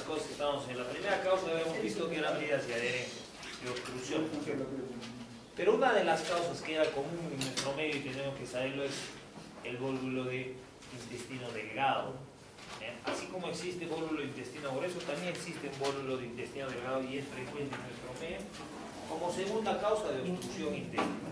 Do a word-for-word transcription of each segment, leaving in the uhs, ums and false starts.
cosas que estábamos en la primera causa habíamos visto que eran heridas y adherencias, de obstrucción. Pero una de las causas que era común en nuestro medio y tenemos que saberlo es el vólvulo de intestino delgado. ¿Eh? Así como existe vólvulo de intestino grueso, también existe un vólvulo de intestino delgado y es frecuente en nuestro medio como segunda causa de obstrucción intestinal.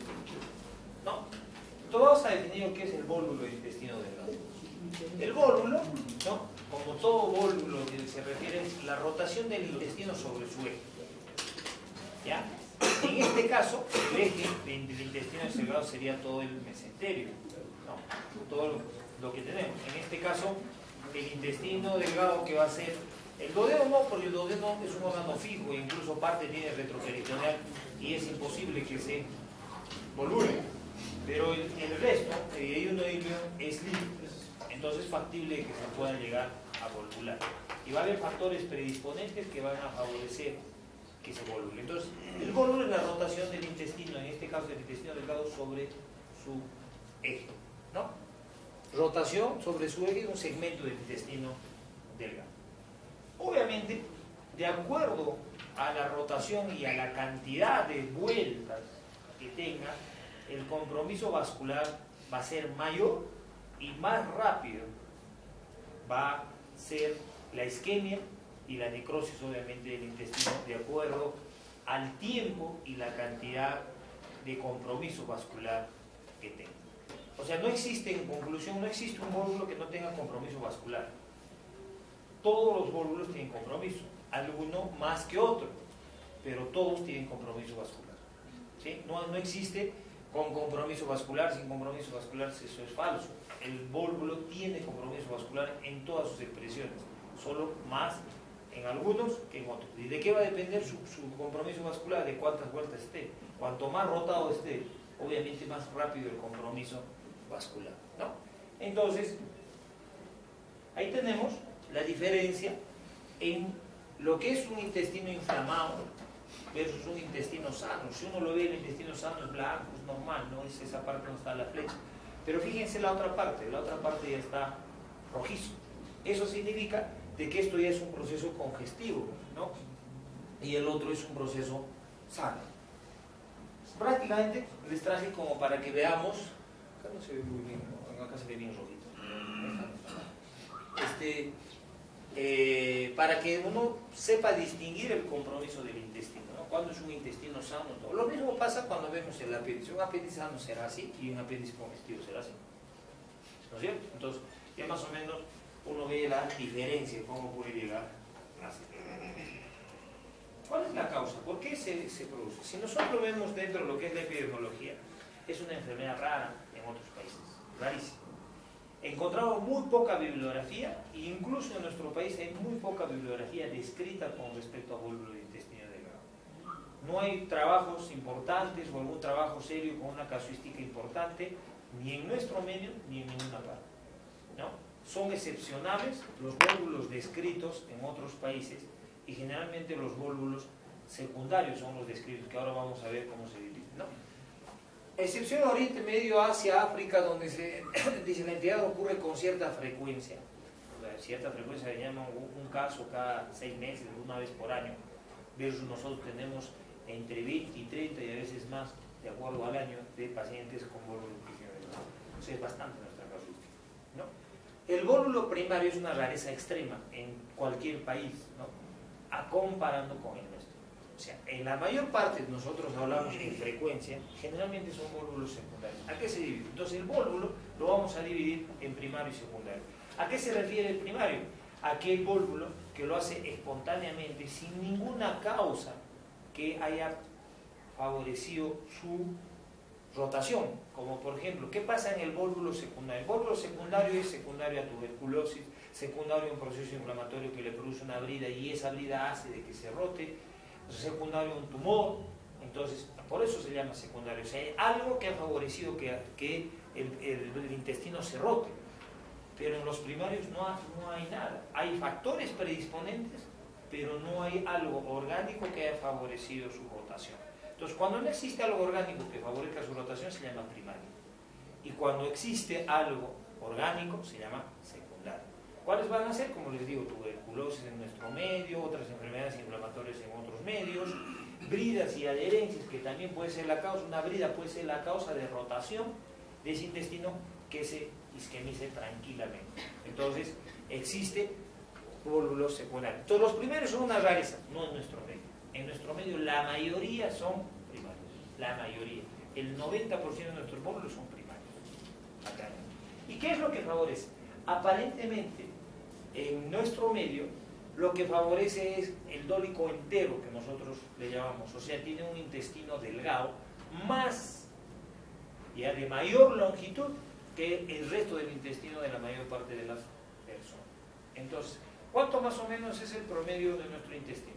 ¿No? Entonces vamos a definir qué es el vólvulo de intestino delgado. El vólvulo, ¿no? Como todo vólvulo que se refiere es la rotación del intestino sobre su eje. ¿Ya? En este caso, el eje del intestino delgado sería todo el mesenterio, ¿no? Todo lo, lo que tenemos. En este caso, el intestino delgado que va a ser el duodeno, no, porque el duodeno es un órgano fijo e incluso parte tiene retroperitoneal y es imposible que se volure. Pero el, el resto, el duodeno es libre, entonces es factible que se pueda llegar a volvular. Y va a haber factores predisponentes que van a favorecer que se volvule. Entonces, el vólvulo es la rotación del intestino, en este caso del intestino delgado, sobre su eje, ¿no? Rotación sobre su eje de un segmento del intestino delgado. Obviamente, de acuerdo a la rotación y a la cantidad de vueltas que tenga, el compromiso vascular va a ser mayor y más rápido va a ser la isquemia y la necrosis, obviamente, del intestino, de acuerdo al tiempo y la cantidad de compromiso vascular que tenga. O sea, no existe, en conclusión, no existe un vólvulo que no tenga compromiso vascular. Todos los vólvulos tienen compromiso, alguno más que otro, pero todos tienen compromiso vascular. ¿Sí? No, no existe con compromiso vascular, sin compromiso vascular, eso es falso. El vólvulo tiene compromiso vascular en todas sus expresiones, solo más en algunos que en otros. ¿Y de qué va a depender su, su compromiso vascular? De cuántas vueltas esté. Cuanto más rotado esté, obviamente más rápido el compromiso vascular, ¿no? Entonces, ahí tenemos la diferencia en lo que es un intestino inflamado versus un intestino sano. Si uno lo ve, el intestino sano es blanco, es normal, no es esa parte donde está la flecha. Pero fíjense la otra parte, la otra parte ya está rojizo. Eso significa de que esto ya es un proceso congestivo, ¿no? Y el otro es un proceso sano. Prácticamente les traje como para que veamos, acá no se ve muy bien, ¿no? Acá se ve bien rojito. Este, eh, para que uno sepa distinguir el compromiso del intestino, ¿no? Cuando es un intestino sano, todo. Lo mismo pasa cuando vemos el apéndice. Un apéndice sano será así y un apéndice congestivo será así, ¿no es cierto? Entonces, ya más o menos uno ve la diferencia de cómo puede llegar así. ¿Cuál es la causa? ¿Por qué se, se produce? Si nosotros vemos dentro de lo que es la epidemiología, es una enfermedad rara en otros países, rarísima. Encontramos muy poca bibliografía, e incluso en nuestro país hay muy poca bibliografía descrita con respecto a vólvulo de intestino delgado. No hay trabajos importantes o algún trabajo serio con una casuística importante, ni en nuestro medio ni en ninguna parte, ¿no? Son excepcionales los vólvulos descritos en otros países y generalmente los vólvulos secundarios son los descritos, que ahora vamos a ver cómo se dividen, ¿no? Excepción Oriente Medio, Asia, África, donde se dice la entidad ocurre con cierta frecuencia. O sea, cierta frecuencia se llama un, un caso cada seis meses, una vez por año, versus nosotros tenemos entre veinte y treinta y a veces más, de acuerdo al año, de pacientes con vólvulo de intestino delgado. O sea, es bastante nuestra casuística, ¿no? El vólvulo primario es una rareza extrema en cualquier país, ¿no? A comparando con el nuestro. O sea, en la mayor parte nosotros hablamos en frecuencia, generalmente son vólvulos secundarios. ¿A qué se divide? Entonces el vólvulo lo vamos a dividir en primario y secundario. ¿A qué se refiere el primario? Aquel vólvulo que lo hace espontáneamente, sin ninguna causa que haya favorecido su rotación, como por ejemplo, ¿qué pasa en el vólvulo secundario? El vólvulo secundario es secundario a tuberculosis, secundario a un proceso inflamatorio que le produce una brida y esa brida hace de que se rote, secundario a un tumor, entonces por eso se llama secundario. O sea, hay algo que ha favorecido que, que el, el, el intestino se rote, pero en los primarios no, ha, no hay nada. Hay factores predisponentes, pero no hay algo orgánico que haya favorecido su rotación. Entonces, cuando no existe algo orgánico que favorezca su rotación, se llama primario. Y cuando existe algo orgánico se llama secundario. Y cuando existe algo orgánico que favorezca su rotación, se llama terciario. Y cuando existe algo terciario que favorezca su rotación, se llama secundario. Y cuando existe algo secundario que favorezca su rotación, se llama primario. Y cuando existe algo primario que favorezca su rotación, se llama secundario. Y cuando existe algo secundario que favorezca su rotación, se llama terciario. ¿Cuáles van a ser? Como les digo, tuberculosis en nuestro medio, otras enfermedades inflamatorias en otros medios, bridas y adherencias, que también puede ser la causa. Una brida puede ser la causa de rotación de ese intestino que se isquemice tranquilamente. Entonces, existe volúmenes secundarios. Entonces, los primeros son una rareza, no en nuestro medio. En nuestro medio la mayoría son primarios, la mayoría. El noventa por ciento de nuestros volúmenes son primarios. Acá. ¿Y qué es lo que favorece? Aparentemente, en nuestro medio, lo que favorece es el dólico entero, que nosotros le llamamos, o sea, tiene un intestino delgado, más, ya de mayor longitud, que el resto del intestino de la mayor parte de las personas. Entonces, ¿cuánto más o menos es el promedio de nuestro intestino?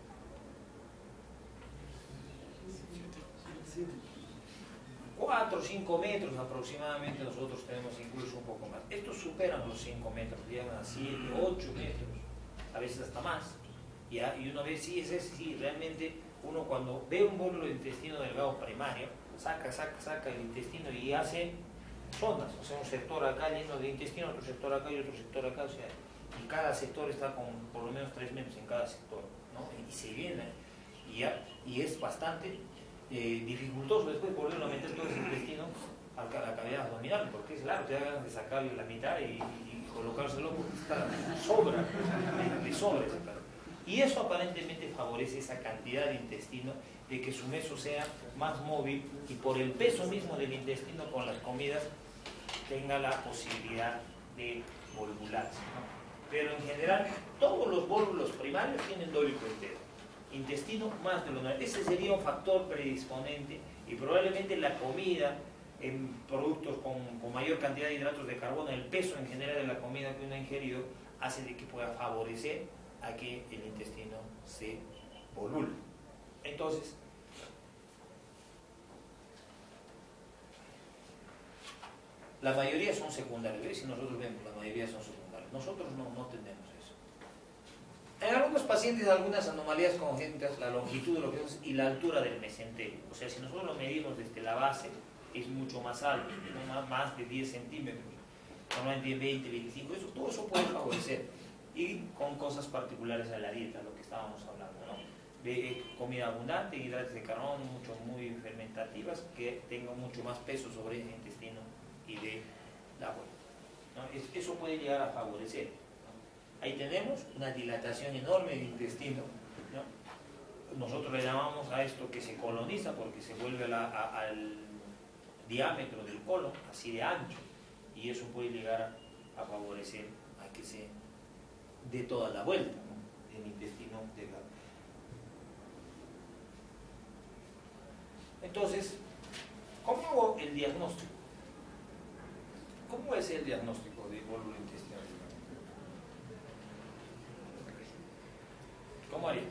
cuatro o cinco metros aproximadamente, nosotros tenemos incluso un poco más. Estos superan los cinco metros, llegan a siete, ocho metros, a veces hasta más. ¿Ya? Y uno ve, sí, es ese, sí, realmente uno cuando ve un bólulo de intestino delgado primario, saca, saca, saca el intestino y hace zonas, o sea, un sector acá lleno de intestino, otro sector acá y otro sector acá, o sea, y cada sector está con por lo menos tres metros en cada sector, ¿no? Y se llena, y, ya, y es bastante eh, dificultoso después volverlo a meter todo ese intestino a la cavidad abdominal, porque es largo, te da ganas de sacarle la mitad y, y colocárselo porque está sobra, le, le sobra sacar. Y eso aparentemente favorece esa cantidad de intestino, de que su meso sea más móvil y por el peso mismo del intestino con las comidas tenga la posibilidad de volvularse, ¿no? Pero en general todos los vólvulos primarios tienen dólico entero, intestino más de lo normal. Ese sería un factor predisponente y probablemente la comida en productos con, con mayor cantidad de hidratos de carbono, el peso en general de la comida que uno ha ingerido hace de que pueda favorecer a que el intestino se volule. Entonces, la mayoría son secundarios, ¿ves? Si nosotros vemos, la mayoría son secundarios. Nosotros no, no tenemos eso. En algunos pacientes, algunas anomalías congénitas, la longitud de los dedos y la altura del mesenterio. O sea, si nosotros lo medimos desde la base, es mucho más alto, ¿no? Más de diez centímetros, normalmente veinte, veinticinco, eso, todo eso puede favorecer. Y con cosas particulares a la dieta, lo que estábamos hablando, ¿no? De comida abundante, hidratos de carbono, mucho, muy fermentativas, que tengan mucho más peso sobre el intestino y de la vuelta, ¿no? Eso puede llegar a favorecer, ¿no? Ahí tenemos una dilatación enorme del intestino, ¿no? Nosotros le llamamos a esto que se coloniza porque se vuelve la, a, al diámetro del colon, así de ancho, y eso puede llegar a, a favorecer a que se dé toda la vuelta, ¿no? El intestino delgado. Entonces, ¿cómo hago el diagnóstico? ¿Cómo es el diagnóstico de vólulo intestinal delgado? ¿Cómo haría?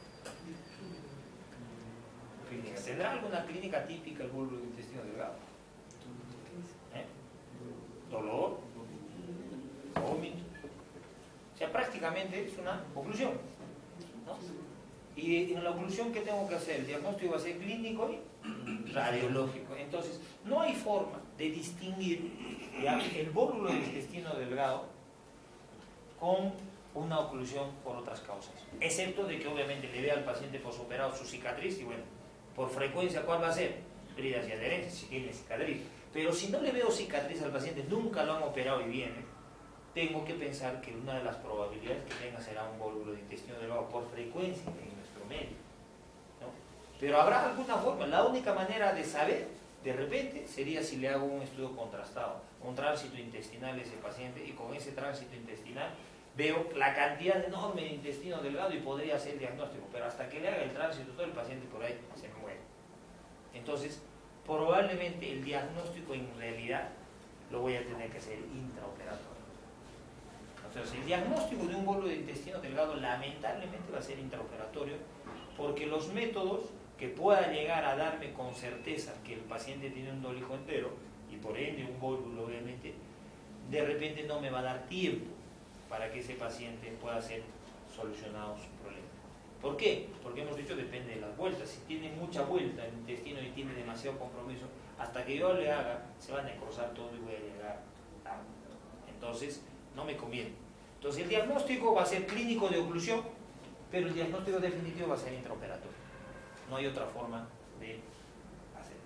Clínica. ¿Tendrá alguna clínica típica el vólulo de intestino delgado? ¿Eh? ¿Dolor? ¿Vómito? O sea, prácticamente es una oclusión, ¿no? Y en la oclusión, ¿qué tengo que hacer? El diagnóstico va a ser clínico y radiológico. Entonces, no hay forma de distinguir, ¿ya?, el vólulo del intestino delgado con una oclusión por otras causas, excepto de que obviamente le vea al paciente posoperado su cicatriz y bueno, por frecuencia, ¿cuál va a ser? Bridas y adherencias, si tiene cicatriz. Pero si no le veo cicatriz al paciente, nunca lo han operado y viene, tengo que pensar que una de las probabilidades que tenga será un vólulo de intestino delgado por frecuencia en nuestro medio, ¿no? Pero habrá alguna forma. La única manera de saber, de repente, sería si le hago un estudio contrastado, un tránsito intestinal de ese paciente, y con ese tránsito intestinal veo la cantidad enorme de intestino delgado y podría hacer el diagnóstico, pero hasta que le haga el tránsito todo el paciente por ahí se muere. Entonces, probablemente el diagnóstico en realidad lo voy a tener que hacer intraoperatorio. Entonces, el diagnóstico de un vólulo de intestino delgado lamentablemente va a ser intraoperatorio, porque los métodos que pueda llegar a darme con certeza que el paciente tiene un dólico entero y por ende un vólulo, obviamente, de repente no me va a dar tiempo para que ese paciente pueda ser solucionado su problema. ¿Por qué? Porque hemos dicho depende de las vueltas. Si tiene mucha vuelta el intestino y tiene demasiado compromiso, hasta que yo le haga, se va a necrosar todo y voy a llegar a... Entonces, no me conviene. Entonces el diagnóstico va a ser clínico de oclusión, pero el diagnóstico definitivo va a ser intraoperatorio. No hay otra forma de hacerlo.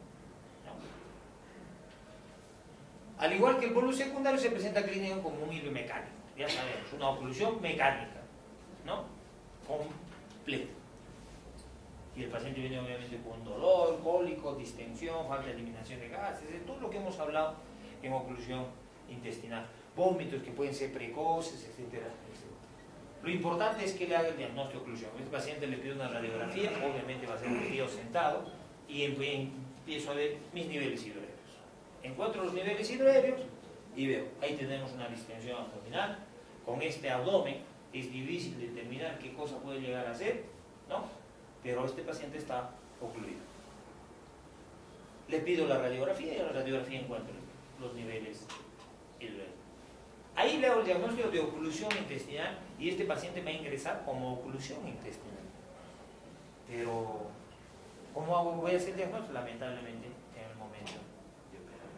¿No? Al igual que el bolo secundario se presenta clínico como un hilo mecánico. Ya sabemos, una oclusión mecánica, ¿no? Completa. Y el paciente viene obviamente con dolor, cólico, distensión, falta de eliminación de gases, de todo lo que hemos hablado en oclusión intestinal. Vómitos que pueden ser precoces, etcétera, etcétera. Lo importante es que le haga el diagnóstico de oclusión. Este paciente le pide una radiografía, obviamente va a ser un video sentado, y empiezo a ver mis niveles hidroéreos. Encuentro los niveles hidroéreos y veo, ahí tenemos una distensión abdominal. Con este abdomen es difícil determinar qué cosa puede llegar a ser, ¿no? Pero este paciente está ocluido. Le pido la radiografía y en la radiografía encuentro los niveles hidroéreos. Ahí le hago el diagnóstico de oclusión intestinal y este paciente va a ingresar como oclusión intestinal. Pero, ¿cómo hago? Voy a hacer el diagnóstico? Lamentablemente, en el momento de operar.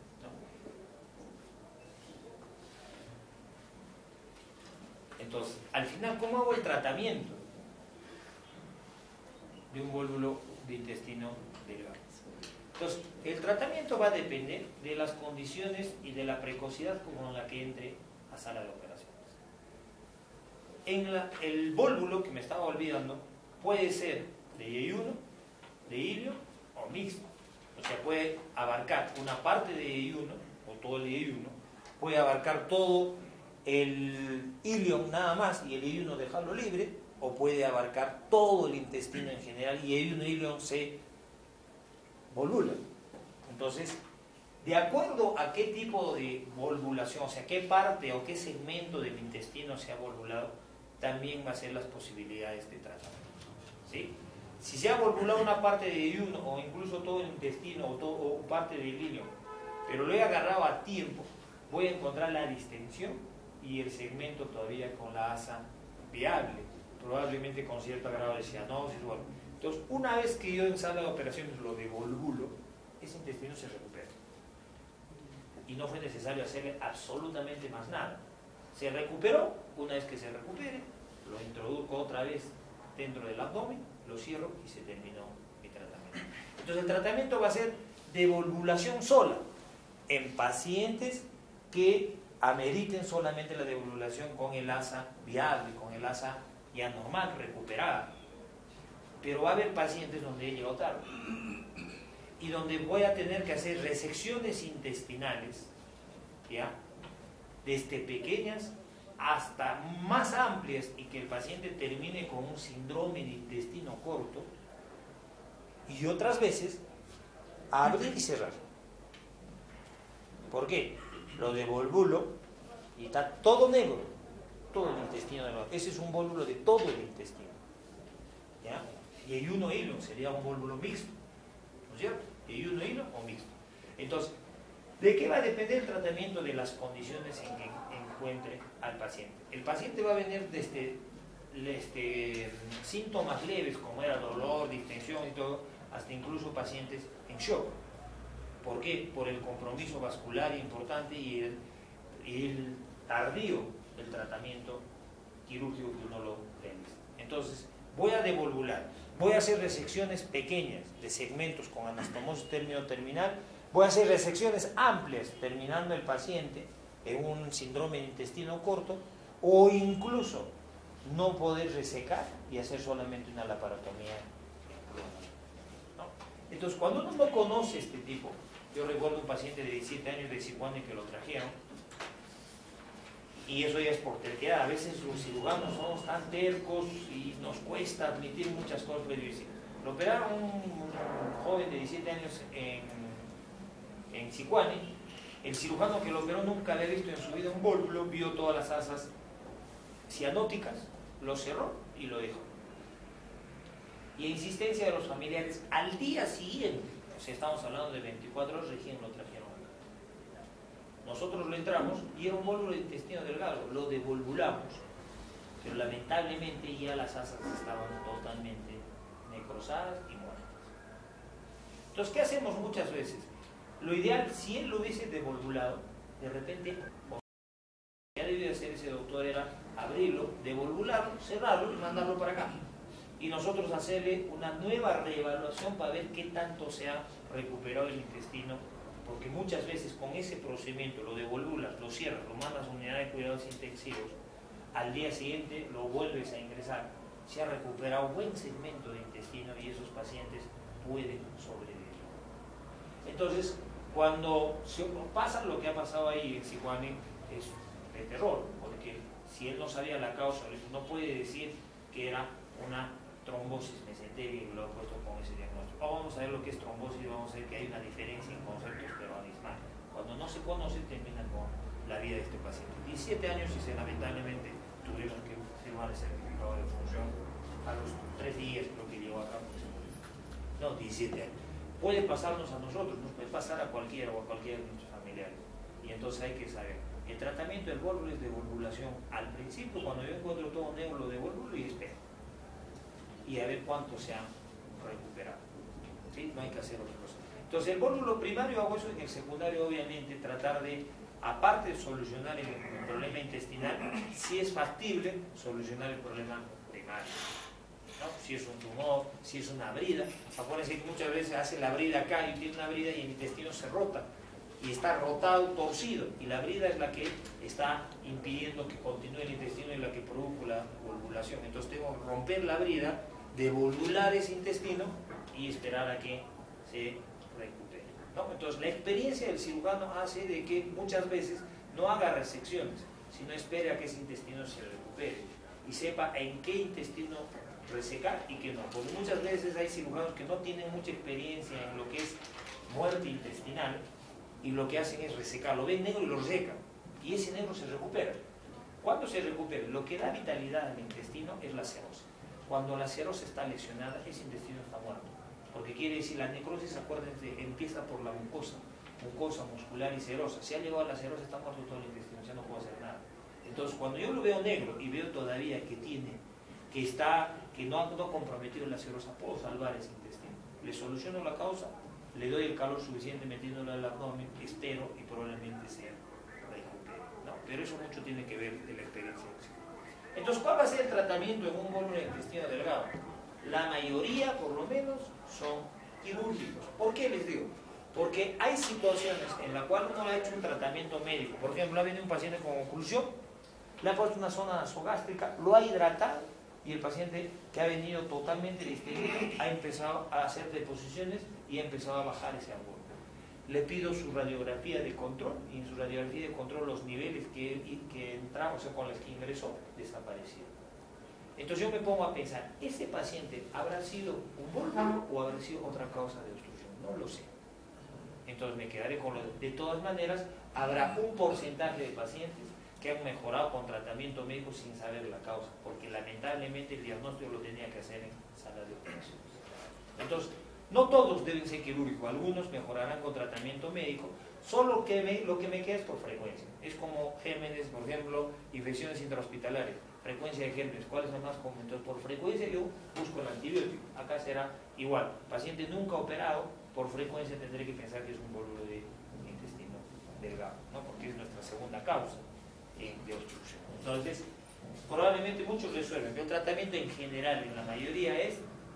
¿No? Entonces, al final, ¿cómo hago el tratamiento de un vólvulo de intestino delgado? Entonces, el tratamiento va a depender de las condiciones y de la precocidad con la que entre a sala de operaciones. En la, el vólvulo, que me estaba olvidando, puede ser de yeyuno, de ilio o mixto. O sea, puede abarcar una parte de yeyuno o todo el yeyuno, puede abarcar todo el ilio nada más y el yeyuno dejarlo libre, o puede abarcar todo el intestino en general y yeyuno y ilio se volvulan. Entonces, de acuerdo a qué tipo de volvulación, o sea, qué parte o qué segmento del intestino se ha volvulado, también va a ser las posibilidades de tratamiento. ¿Sí? Si se ha volvulado una parte de yeyuno o incluso todo el intestino o, todo, o parte del ilio, pero lo he agarrado a tiempo, voy a encontrar la distensión y el segmento todavía con la asa viable, probablemente con cierto grado de cianosis. Bueno, entonces, una vez que yo en sala de operaciones lo devolvulo, ese intestino se recupera. Y no fue necesario hacerle absolutamente más nada. Se recuperó, una vez que se recupere, lo introduzco otra vez dentro del abdomen, lo cierro y se terminó mi tratamiento. Entonces, el tratamiento va a ser devolvulación sola en pacientes que ameriten solamente la devolvulación con el asa viable, con el asa ya normal, recuperada. Pero va a haber pacientes donde he llegado tarde y donde voy a tener que hacer resecciones intestinales, ¿ya? Desde pequeñas hasta más amplias y que el paciente termine con un síndrome de intestino corto, y otras veces abrir y cerrar. ¿Por qué? Lo devolvulo y está todo negro, todo el intestino negro. Ese es un vólvulo de todo el intestino, ¿ya? Y hay uno hilo, sería un vólvulo mixto, ¿no es cierto? Y hay uno hilo o mixto. Entonces, ¿de qué va a depender el tratamiento? De las condiciones en que encuentre al paciente. El paciente va a venir desde este, síntomas leves, como era dolor, distensión y todo, hasta incluso pacientes en shock. ¿Por qué? Por el compromiso vascular importante y el, y el tardío del tratamiento quirúrgico que uno lo realiza. Entonces, voy a devolvular, voy a hacer resecciones pequeñas de segmentos con anastomosis término-terminal, voy a hacer resecciones amplias terminando el paciente en un síndrome de intestino corto, o incluso no poder resecar y hacer solamente una laparotomía en pluma, ¿no? Entonces, cuando uno no conoce este tipo, yo recuerdo un paciente de diecisiete años de Sicuani que lo trajeron, y eso ya es por terquedad. A veces los cirujanos somos tan tercos y nos cuesta admitir muchas cosas. Lo operaron un joven de diecisiete años en, en Sicuani. El cirujano que lo operó nunca había visto en su vida un vólvulo, vio todas las asas cianóticas, lo cerró y lo dejó. Y a insistencia de los familiares, al día siguiente, o sea, estamos hablando de veinticuatro horas, recién lo trajeron. Nosotros lo entramos y era un vólvulo de intestino delgado, lo devolvulamos, pero lamentablemente ya las asas estaban totalmente necrosadas y muertas. Entonces, ¿qué hacemos muchas veces? Lo ideal, si él lo hubiese devolvulado, de repente, ya debió hacer ese doctor doctor era abrirlo, devolverlo, cerrarlo y mandarlo para acá. Y nosotros hacerle una nueva reevaluación para ver qué tanto se ha recuperado el intestino, porque muchas veces con ese procedimiento lo devolvulas, lo cierras, lo mandas a unidad de cuidados intensivos, al día siguiente lo vuelves a ingresar, se ha recuperado un buen segmento de intestino y esos pacientes pueden sobrevivir. Entonces, cuando pasa lo que ha pasado ahí en Sihuani, es de terror, porque si él no sabía la causa, no puede decir que era una trombosis mesentérica y lo ha puesto con ese diagnóstico. O vamos a ver lo que es trombosis y vamos a ver que hay una diferencia en conceptos pero abismal. Cuando no se conoce, termina con la vida de este paciente. diecisiete años y se lamentablemente tuvieron que firmar el certificado de función a los tres días, creo que llegó acá porque se murió. No, diecisiete años. Puede pasarnos a nosotros, nos puede pasar a cualquiera o a cualquiera de nuestros familiares. Y entonces hay que saber. El tratamiento del vólvulo es devolvulación. Al principio, cuando yo encuentro todo negro, lo devuelvo y espero. Y a ver cuánto se han recuperado. ¿Sí? No hay que hacer otra cosa. Entonces, el vólvulo primario hago eso, en el secundario, obviamente, tratar de, aparte de solucionar el, el problema intestinal, si es factible, solucionar el problema primario. ¿No? Si es un tumor, si es una brida. Acuérdense que muchas veces hace la brida acá y tiene una brida y el intestino se rota. Y está rotado, torcido. Y la brida es la que está impidiendo que continúe el intestino y la que produce la volvulación. Entonces tengo que romper la brida, devolvular ese intestino y esperar a que se recupere. ¿No? Entonces la experiencia del cirujano hace de que muchas veces no haga resecciones, sino espere a que ese intestino se recupere y sepa en qué intestino resecar y qué no. Porque muchas veces hay cirujanos que no tienen mucha experiencia en lo que es muerte intestinal y lo que hacen es resecar, lo ven negro y lo resecan y ese negro se recupera. ¿Cuándo se recupera? Lo que da vitalidad al intestino es la serosa. Cuando la serosa está lesionada, ese intestino está muerto. Porque quiere decir, la necrosis, acuérdense, empieza por la mucosa, mucosa, muscular y serosa. Si ha llegado a la serosa, está muerto todo el intestino, ya no puedo hacer nada. Entonces, cuando yo lo veo negro y veo todavía que tiene, que está, que no ha, no ha comprometido la serosa, puedo salvar ese intestino. Le soluciono la causa, le doy el calor suficiente metiéndolo al abdomen, espero y probablemente se recupere. No, pero eso mucho tiene que ver de la experiencia. Entonces, ¿cuál va a ser el tratamiento en un vólvulo de intestino delgado? La mayoría, por lo menos, son quirúrgicos. ¿Por qué les digo? Porque hay situaciones en las cuales uno le ha hecho un tratamiento médico. Por ejemplo, ha venido un paciente con oclusión, le ha puesto una zona nasogástrica, lo ha hidratado y el paciente que ha venido totalmente distendido ha empezado a hacer deposiciones y ha empezado a bajar ese ángulo. Le pido su radiografía de control y en su radiografía de control los niveles que, que entramos, o sea, con los que ingresó, desaparecieron. Entonces yo me pongo a pensar, ¿ese paciente habrá sido un vólvulo o habrá sido otra causa de obstrucción? No lo sé. Entonces me quedaré con lo de, de todas maneras, habrá un porcentaje de pacientes que han mejorado con tratamiento médico sin saber la causa, porque lamentablemente el diagnóstico lo tenía que hacer en sala de operaciones. Entonces, no todos deben ser quirúrgicos, algunos mejorarán con tratamiento médico, solo que me, lo que me queda es por frecuencia. Es como gérmenes, por ejemplo, infecciones intrahospitalarias, frecuencia de gérmenes, ¿cuál es la más común? Entonces, por frecuencia yo busco el antibiótico, acá será igual. Paciente nunca operado, por frecuencia tendré que pensar que es un vólvulo de intestino delgado, ¿no? Porque es nuestra segunda causa eh, de obstrucción. Entonces, probablemente muchos resuelven, pero el tratamiento en general, en la mayoría, es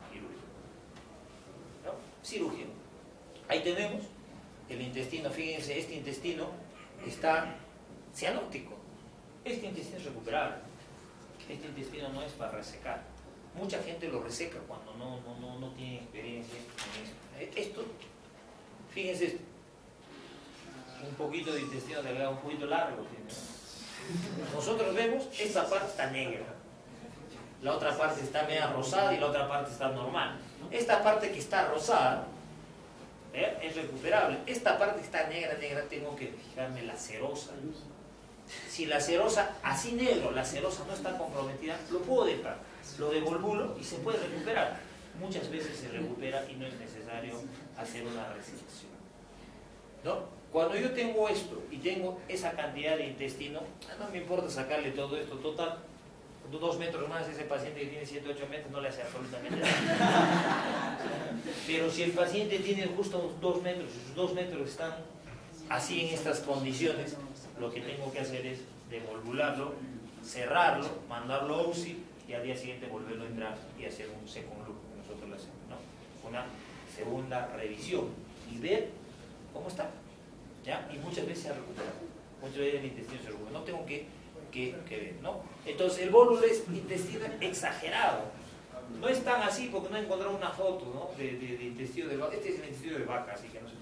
cirugía. Ahí tenemos el intestino, fíjense, este intestino está cianótico. Este intestino es recuperable. Este intestino no es para resecar. Mucha gente lo reseca cuando no, no, no, no tiene experiencia en eso. Esto, fíjense esto. Un poquito de intestino delgado, un poquito largo. Nosotros vemos, esta parte está negra. La otra parte está media rosada y la otra parte está normal. Esta parte que está rosada, ¿eh?, es recuperable. Esta parte que está negra, negra, tengo que fijarme la serosa. Si la serosa, así negro, la serosa no está comprometida, lo puedo dejar, lo devolvulo y se puede recuperar. Muchas veces se recupera y no es necesario hacer una resección, ¿no? Cuando yo tengo esto y tengo esa cantidad de intestino, no me importa sacarle todo esto, total. Dos metros más, ese paciente que tiene siete, ocho metros no le hace absolutamente nada. Pero si el paciente tiene justo unos dos metros, y sus dos metros están así en estas condiciones, lo que tengo que hacer es devolvularlo cerrarlo, mandarlo a U C I y al día siguiente volverlo a entrar y hacer un second look, que nosotros lo hacemos, ¿no? Una segunda revisión y ver cómo está, ¿ya? Y muchas veces se ha recuperado, muchas veces el intestino se recupera, no tengo que, que, que ver, ¿no? Entonces el bólulo es intestino exagerado, no es tan así porque no he encontrado una foto, ¿no? de, de, de intestino de vaca, este es el intestino de vaca, así que no sé.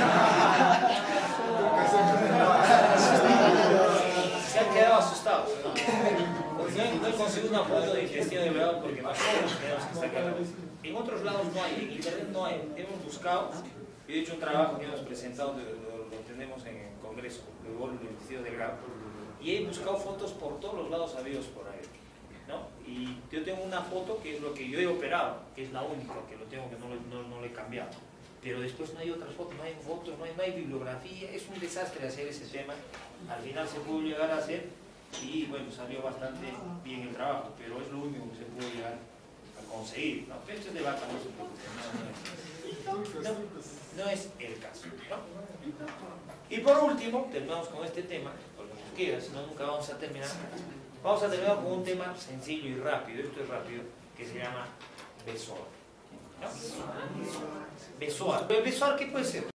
Se han quedado asustados, ¿no? Porque no he, no he conseguido una foto de intestino de vaca porque no tenemos que sacarlo. En otros lados no hay, en internet no hay, hemos buscado, yo he hecho un trabajo que hemos presentado, lo, lo, lo tenemos en el congreso, de bólulo del intestino delgado, y he buscado fotos por todos los lados habidos por ahí, ¿no? Y yo tengo una foto que es lo que yo he operado, que es la única, que lo tengo, que no, no, no lo he cambiado. Pero después no hay otras fotos, no hay fotos, no hay, no hay bibliografía, es un desastre hacer ese tema. Al final se pudo llegar a hacer y bueno, salió bastante bien el trabajo, pero es lo único que se pudo llegar a conseguir, ¿no? Pero esto es de vaca, no se preocupe, no, no, no, no es el caso, ¿no? Y por último, terminamos con este tema, porque nos queda, si no nunca vamos a terminar. Vamos a terminar con un tema sencillo y rápido, esto es rápido, que se llama besoar. ¿No? Besoar. ¿Pero besoar qué puede ser?